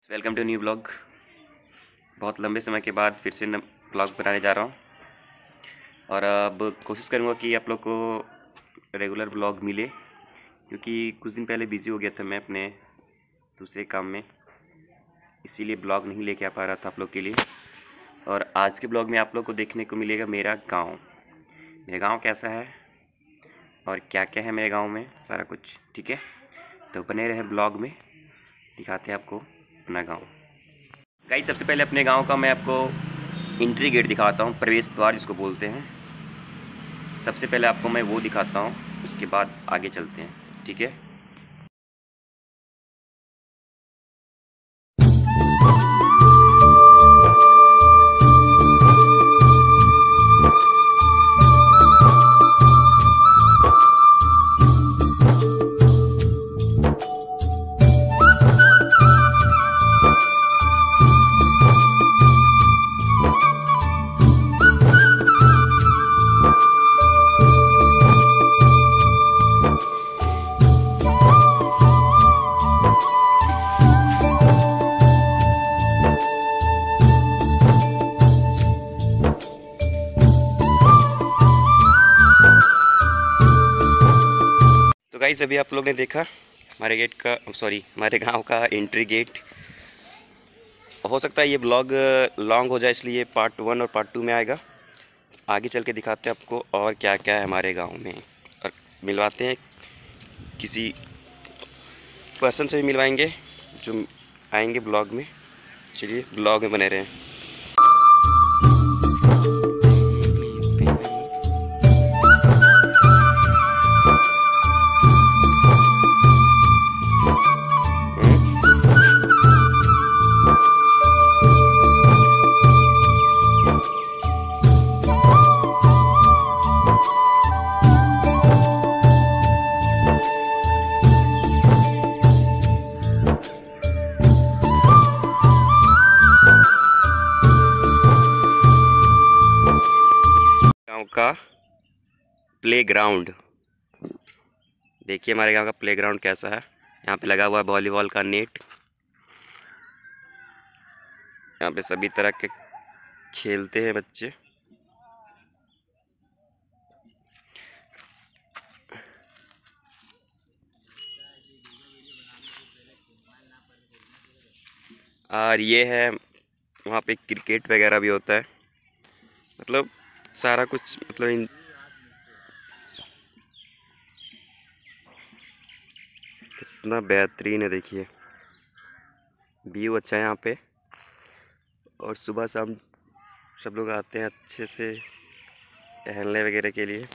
Welcome to new blog. बहुत लंबे समय के बाद फिर से ब्लॉग बनाने जा रहा हूँ और अब कोशिश करूँगा कि आप लोग को रेगुलर ब्लॉग मिले, क्योंकि कुछ दिन पहले बिज़ी हो गया था मैं अपने दूसरे काम में, इसीलिए ब्लॉग नहीं लेके आ पा रहा था आप लोग के लिए। और आज के ब्लॉग में आप लोग को देखने को मिलेगा मेरा गाँव कैसा है और क्या क्या है मेरे गाँव में, सारा कुछ। ठीक है, तो बने रहे ब्लॉग में, दिखाते हैं आपको अपना गांव। गाइस, सबसे पहले अपने गांव का मैं आपको एंट्री गेट दिखाता हूं, प्रवेश द्वार जिसको बोलते हैं। सबसे पहले आपको मैं वो दिखाता हूं, उसके बाद आगे चलते हैं। ठीक है, तो गाइस अभी आप लोग ने देखा हमारे गांव का एंट्री गेट। हो सकता है ये ब्लॉग लॉन्ग हो जाए, इसलिए पार्ट 1 और पार्ट 2 में आएगा। आगे चल के दिखाते हैं आपको और क्या क्या है हमारे गांव में, और मिलवाते हैं किसी पर्सन से भी मिलवाएंगे जो आएंगे ब्लॉग में। चलिए ब्लॉग में बने रहें। का प्लेग्राउंड देखिए, हमारे गांव का प्लेग्राउंड कैसा है। यहाँ पे लगा हुआ है वॉलीबॉल का नेट। यहाँ पे सभी तरह के खेलते हैं बच्चे। और ये है, वहाँ पे क्रिकेट वगैरह भी होता है, मतलब सारा कुछ, मतलब कितना बेहतरीन है। देखिए व्यू अच्छा है यहाँ पे, और सुबह शाम सब लोग आते हैं अच्छे से टहलने वगैरह के लिए।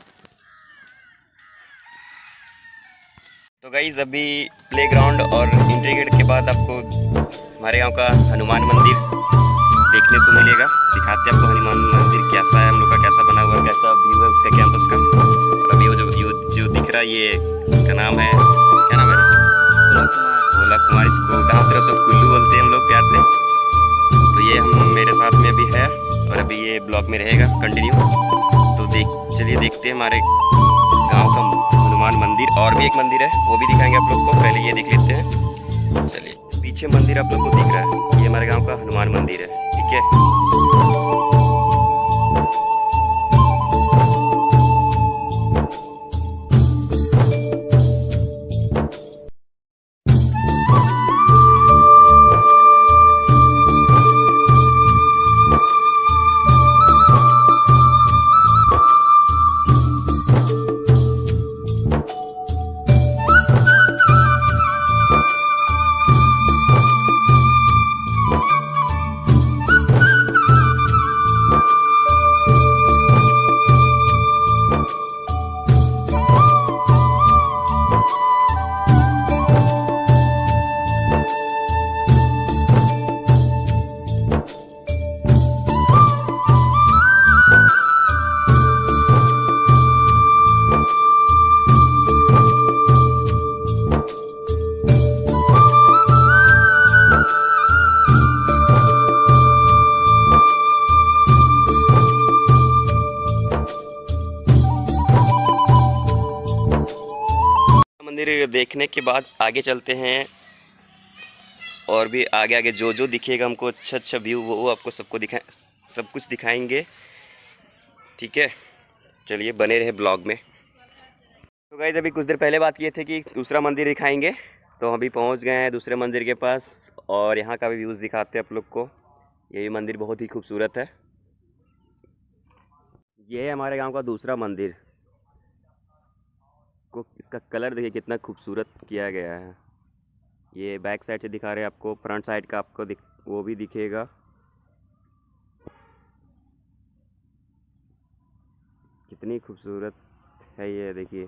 तो गाइस अभी प्लेग्राउंड और एंट्री गेट के बाद आपको हमारे गांव का हनुमान मंदिर देखने को मिलेगा। दिखाते हैं आपको हनुमान मंदिर कैसा है, हम लोग का कैसा बना हुआ है, कैसा व्यू है उसका कैंपस का। और अभी वो जो दिख रहा है, ये इसका नाम है, क्या नाम है? भोला कुमार। इसको गाँव तरफ सब कुल्लू बोलते हैं हम लोग प्यार से। तो ये हम मेरे साथ में भी है और अभी ये ब्लॉग में रहेगा कंटिन्यू। तो चलिए देखते हैं हमारे गाँव का हनुमान मंदिर। और भी एक मंदिर है, वो भी दिखाएंगे आप लोग को, पहले ये देख लेते हैं। चलिए, पीछे मंदिर आप लोग को दिख रहा है, ये हमारे गांव का हनुमान मंदिर है। ठीक है, मंदिर देखने के बाद आगे चलते हैं और भी आगे आगे जो जो दिखेगा हमको अच्छा अच्छा व्यू वो आपको सबको सब कुछ दिखाएंगे। ठीक है, चलिए बने रहे ब्लॉग में। तो गाइस अभी कुछ देर पहले बात किए थे कि दूसरा मंदिर दिखाएंगे, तो अभी पहुंच गए हैं दूसरे मंदिर के पास और यहाँ का भी व्यूज़ दिखाते हैं आप लोग को। ये मंदिर बहुत ही खूबसूरत है। ये है हमारे गांव का दूसरा मंदिर। को इसका कलर देखिए कितना खूबसूरत किया गया है। ये बैक साइड से दिखा रहे हैं आपको, फ्रंट साइड का आपको वो भी दिखेगा। कितनी खूबसूरत है ये देखिए।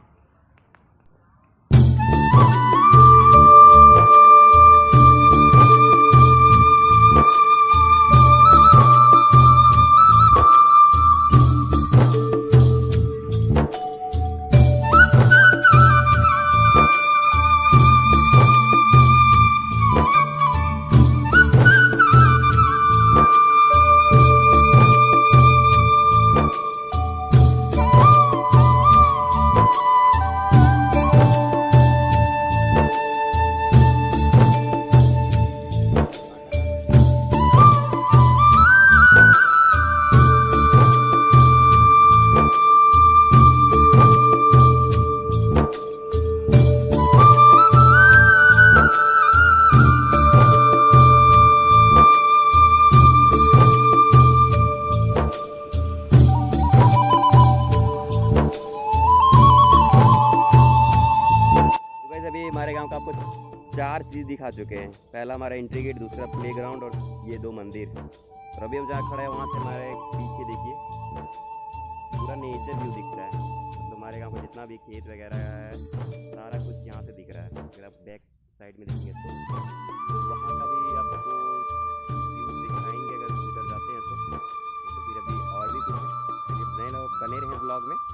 अभी हमारे गांव का आपको 4 चीज़ दिखा चुके हैं। पहला हमारा एंट्री गेट, दूसरा प्लेग्राउंड और ये 2 मंदिर। और अभी हम जहाँ खड़े हैं वहाँ से हमारे पीछे देखिए पूरा नेचर व्यू दिख रहा है। मतलब हमारे गांव का जितना भी खेत वगैरह है सारा कुछ यहाँ से दिख रहा है। अगर आप बैक साइड में देखेंगे तो वहाँ का भी आपको व्यू दिखाएंगे अगर उधर जाते हैं तो फिर अभी और भी कुछ बने रहे ब्लॉग में।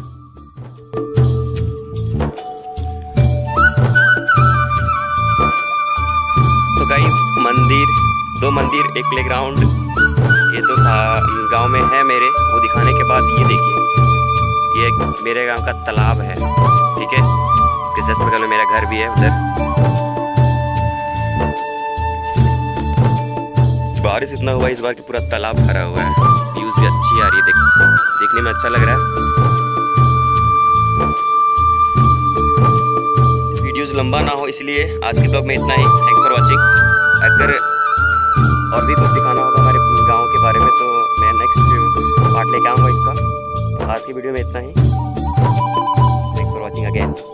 तो गाइस मंदिर, 2 मंदिर, एक प्लेग्राउंड, ये तो गांव में है मेरे। वो दिखाने के बाद ये देखिए ये मेरे गांव का तालाब है। ठीक है, इसके जस्ट बगल में मेरा घर भी है उधर। बारिश इतना हुआ इस बार कि पूरा तालाब भरा हुआ है। व्यूज भी अच्छी आ रही है, देखने में अच्छा लग रहा है। वीडियोस लंबा ना हो इसलिए आज के ब्लॉग में इतना ही। Thanks for watching. अगर और भी कुछ दिखाना होगा हमारे गांव के बारे में तो मैं नेक्स्ट पार्ट लेके आऊँगा इसका। आज की वीडियो में इतना ही। Thanks for watching again.